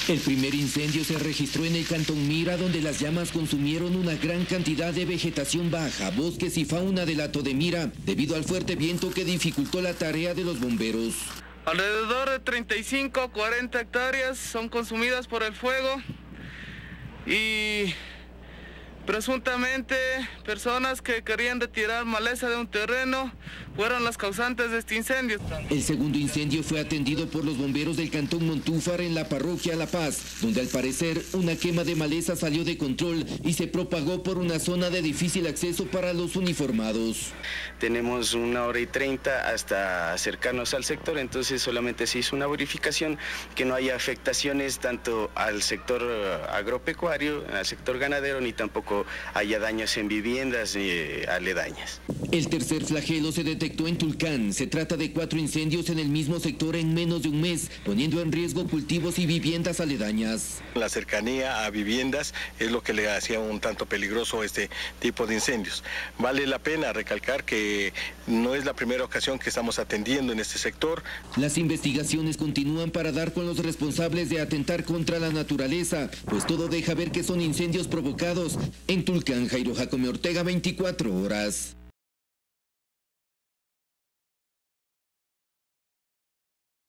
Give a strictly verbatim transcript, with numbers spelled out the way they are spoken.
El primer incendio se registró en el cantón Mira, donde las llamas consumieron una gran cantidad de vegetación baja, bosques y fauna del Hato de Mira, debido al fuerte viento que dificultó la tarea de los bomberos. Alrededor de treinta y cinco a cuarenta hectáreas son consumidas por el fuego y presuntamente personas que querían retirar maleza de un terreno fueron las causantes de este incendio. El segundo incendio fue atendido por los bomberos del cantón Montúfar en la parroquia La Paz, donde al parecer una quema de maleza salió de control y se propagó por una zona de difícil acceso para los uniformados. Tenemos una hora y treinta hasta acercarnos al sector, entonces solamente se hizo una verificación que no haya afectaciones tanto al sector agropecuario, al sector ganadero, ni tampoco haya daños en viviendas eh, aledañas. El tercer flagelo se detectó en Tulcán. Se trata de cuatro incendios en el mismo sector en menos de un mes, poniendo en riesgo cultivos y viviendas aledañas. La cercanía a viviendas es lo que le hacía un tanto peligroso este tipo de incendios. Vale la pena recalcar que no es la primera ocasión que estamos atendiendo en este sector. Las investigaciones continúan para dar con los responsables de atentar contra la naturaleza, pues todo deja ver que son incendios provocados. En Tulcán, Jairo Jacome Ortega, veinticuatro horas.